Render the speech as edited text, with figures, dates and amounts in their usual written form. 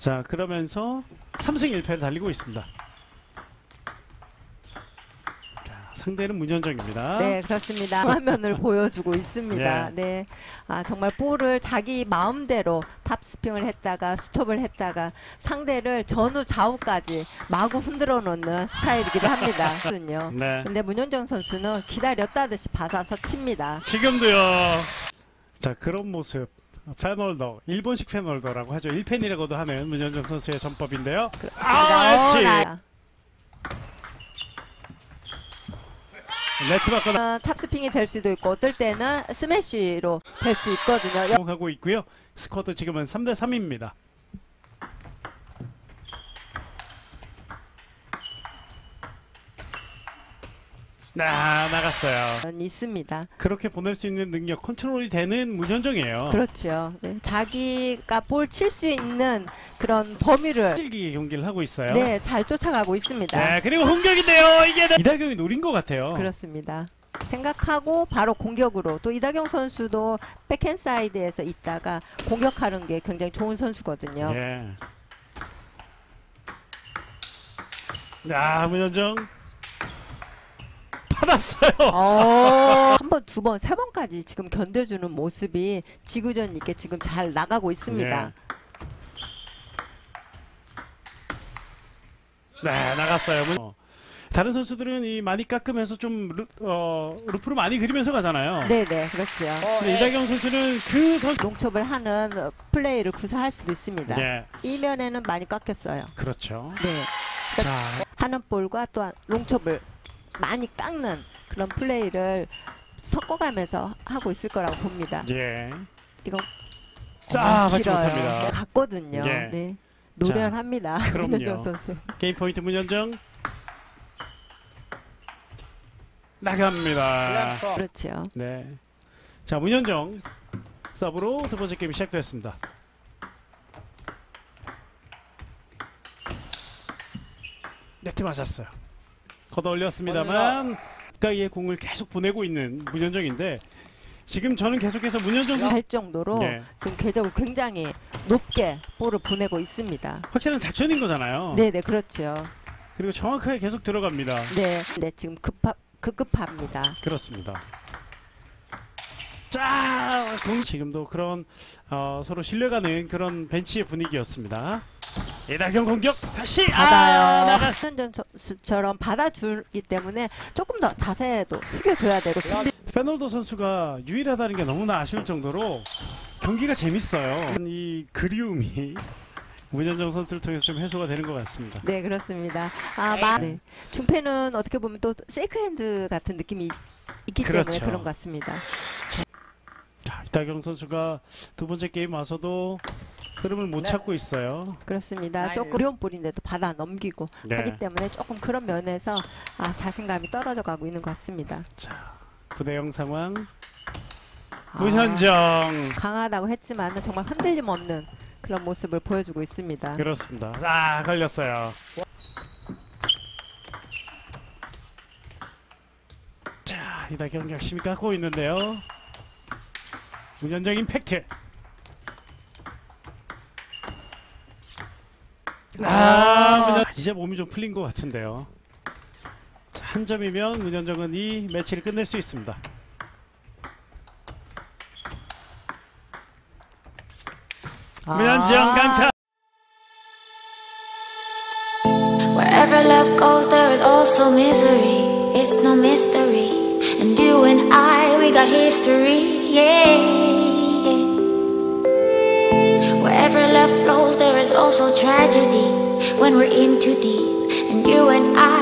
자, 그러면서 3승 1패를 달리고 있습니다. 자, 상대는 문현정입니다. 네, 그렇습니다. 화면을 보여주고 있습니다. 예. 네, 정말 볼을 자기 마음대로 탑스핑을 했다가 스톱을 했다가 상대를 전후 좌우까지 마구 흔들어 놓는 스타일이기도 합니다. 네. 근데 문현정 선수는 기다렸다듯이 받아서 칩니다. 지금도요. 자, 그런 모습. 팬홀더, 일본식 팬홀더라고 하죠. 1펜이라고도 하는 문현정 선수의 전법인데요. 그렇지. 네트 바꿔 탑스핑이 될 수도 있고 어떨 때는 스매시로 될 수 있거든요. 하고 있고요. 스코어도 지금은 3대 3입니다. 나갔어요. 있습니다. 그렇게 보낼 수 있는 능력, 컨트롤이 되는 문현정이에요. 그렇죠. 네, 자기가 볼 칠 수 있는 그런 범위를 찔기게 경기를 하고 있어요. 네, 잘 쫓아가고 있습니다. 네, 그리고 공격인데요. 이게 이다경이 노린 것 같아요. 그렇습니다. 생각하고 바로 공격으로, 또 이다경 선수도 백핸드 사이드에서 있다가 공격하는 게 굉장히 좋은 선수거든요. 네. 문현정 받았어요. 한 번, 두 번, 세 번까지 지금 견뎌주는 모습이 지구전 있게 지금 잘 나가고 있습니다. 네, 나갔어요. 다른 선수들은 이 많이 깎으면서 좀 루프로 많이 그리면서 가잖아요. 네네, 그렇죠. 근데 이다경 선수는 농첩을 하는 플레이를 구사할 수도 있습니다. 네. 이면에는 많이 깎였어요. 그렇죠. 네. 자, 하는 볼과 또한 롱첩을 많이 깎는 그런 플레이를 섞어가면서 하고 있을 거라고 봅니다. 예. 이거 받지 길어요. 못합니다. 같거든요. 예. 네. 노련합니다. 그럼요. 문현정 선수. 게임 포인트 문현정 나갑니다. 그렇죠. 네. 자, 문현정 서브로 두 번째 게임이 시작됐습니다. 네트 맞았어요. 걷어 올렸습니다만 가까이에 공을 계속 보내고 있는 문현정인데 지금 저는 계속해서 문현정 할 정도로 네. 지금 궤적을 굉장히 높게 볼을 보내고 있습니다. 확실한 작전인 거잖아요. 네네, 그렇죠. 그리고 정확하게 계속 들어갑니다. 네, 지금 급급합니다. 그렇습니다. 자, 지금도 그런 서로 신뢰가는 그런 벤치의 분위기였습니다. 이다경 공격 다시 받아요. 문현정처럼 받아주기 때문에 조금 더 자세도 숙여줘야 되고 페놀도 선수가 유일하다는 게 너무나 아쉬울 정도로 경기가 재밌어요. 이 그리움이 문현정 선수를 통해서 좀 해소가 되는 것 같습니다. 네, 그렇습니다. 네. 중패는 어떻게 보면 또 세이크핸드 같은 느낌이 있기 그렇죠. 때문에 그런 것 같습니다. 자, 이다경 선수가 두 번째 게임 와서도 흐름을 못 찾고 있어요. 그렇습니다. 조금 어려운 볼인데도 받아 넘기고 하기 때문에 조금 그런 면에서 자신감이 떨어져 가고 있는 것 같습니다. 자, 9대0 상황. 문현정 강하다고 했지만 정말 흔들림 없는 그런 모습을 보여주고 있습니다. 그렇습니다. 걸렸어요. 자, 이다경 열심히 깎고 있는데요. 문현정 임팩트. 이제 몸이 좀 풀린 것 같은데요. 자, 한 점이면 문현정은 이 매치를 끝낼 수 있습니다. 문현정 강타. Wherever love goes, there is also misery. It's no mystery. And you and I, we got history. Yeah. Wherever love flows, there is also tragedy. When we're in too deep, and you and I.